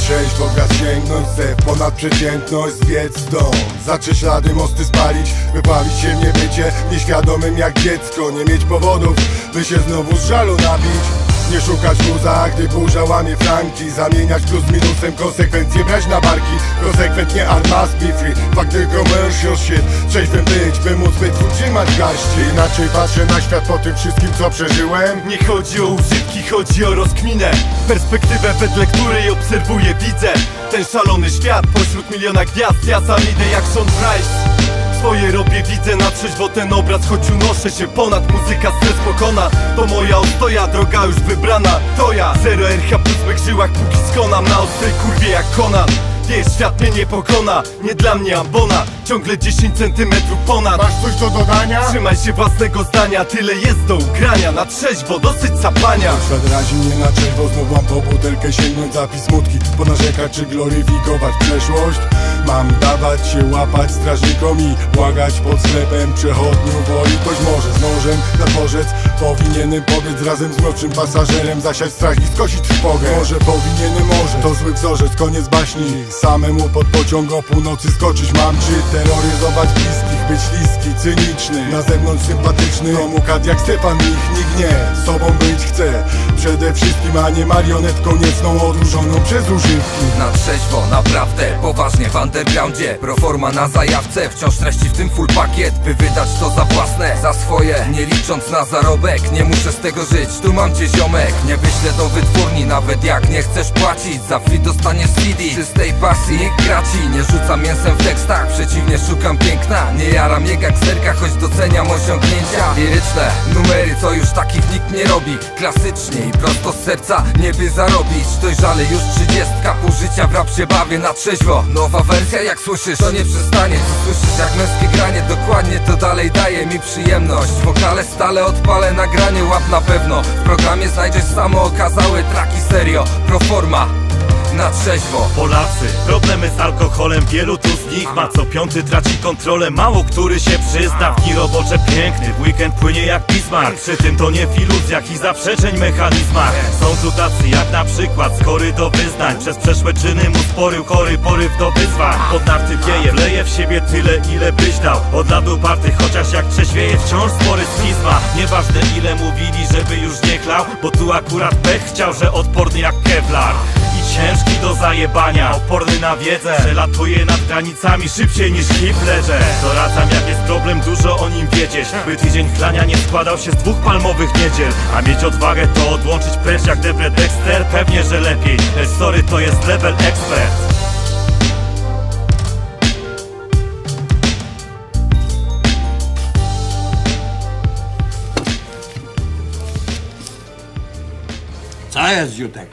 trzeźwo gaz sięgnąć, se ponad przeciętność zwiedz dom. Zacząć ślady, mosty spalić, wypławić się w niebycie, nieświadomym jak dziecko. Nie mieć powodów, by się znowu z żalu nabić. Nie szukać luza, gdy burza łamie flanki. Zamieniać plus minusem, konsekwencje brać na barki. Konsekwentnie art must be free. Fakty commercial shit. Trzeźwym być, by móc bytwu trzymać w garści. Inaczej patrzę na świat po tym wszystkim, co przeżyłem. Nie chodzi o używki, chodzi o rozkminę. Perspektywę wedle której obserwuję, widzę ten szalony świat pośród miliona gwiazd. Ja sam idę jak Sean Price. Swoje robię, widzę na trzeźwo ten obraz, choć unoszę się ponad. Muzyka stres pokona, to moja ostoja, droga już wybrana. To ja, 0 RH plus w mych żyłach, póki skonam na ostrej kurwie jak Conan. Wiesz, świat mnie nie pokona, nie dla mnie ambona. Ciągle 10 centymetrów ponad. Masz coś do dodania? Trzymaj się własnego zdania, tyle jest do ugrania. Na trzeźwo, dosyć sapania. Świat razi mnie na trzeźwo, znów mam po butelkę sięgnąć, zapis smutki. Ponarzekać czy gloryfikować przeszłość. Mam dawać się łapać strażnikom i błagać pod sklepem przechodniów o litość. Może z nożem na dworzec powinienem pobiec razem z młodszym pasażerem, zasiać strach i skosić trwogę. Może powinienem, może to zły wzorzec, koniec baśni. Samemu pod pociąg o północy skoczyć mam, czy terroryzować bliskich, być liski, cyniczny, na zewnątrz sympatyczny. Domu kat jak Stefan Mich, nikt nie, sobą być chce. Przede wszystkim, a nie marionetką niecną odróżoną przez używki. Na trzeźwo, naprawdę, poważnie w undergroundzie. Proforma na zajawce, wciąż treści w tym full pakiet. By wydać to za własne, za swoje, nie licząc na zarobek. Nie muszę z tego żyć, tu mam cię ziomek. Nie wyślę do wytwórni, nawet jak nie chcesz płacić. Za fit dostaniesz CD, czystej pasji, nikt graci. Nie rzucam mięsem w tekstach, przeciwnie szukam piękna. Nie jaram je gangsterka, choć doceniam osiągnięcia. Liryczne numery, co już takich nikt nie robi. Klasycznie i prosto z serca, nie by zarobić. Dojrzale już 30, pół życia w rap się bawię na trzeźwo. Nowa wersja jak słyszysz, to nie przestanie. Co słyszysz jak męskie granie, dokładnie to dalej daje mi przyjemność. Wokale stale odpalę nagranie, łap na pewno. W programie znajdziesz samo okazałe traki, serio. Proforma na trzeźwo. Polacy, problemy z alkoholem, wielu tu z nich ma. Co piąty traci kontrolę, mało który się przyzna. W dni robocze piękny, w weekend płynie jak Bismarck. Przy tym to nie w iluzjach i zaprzeczeń mechanizmach. Są tu tacy jak na przykład skory do wyznań. Przez przeszłe czyny mu sporył chory poryw do wyzwań. Pod narty wieje, wleje w siebie tyle ile byś dał. Od lat uparty, chociaż jak trzeźwieje wciąż spory schizma. Nieważne ile mówili, żeby już nie chlał, bo tu akurat pech chciał, że odporny jak Kevlar. Ciężki do zajebania, oporny na wiedzę. Przelatuje nad granicami szybciej niż Hitlerze. Doradzam jak jest problem, dużo o nim wiedzieć. By tydzień chlania nie składał się z 2 palmowych niedziel. A mieć odwagę to odłączyć precz jak Debre Dexter? Pewnie, że lepiej, lecz sorry, to jest level expert. Co jest, Ziutek?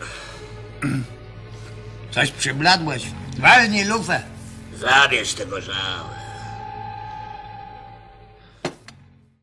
Coś przybladłeś. Walnij lufę. Zabierz tego żałę.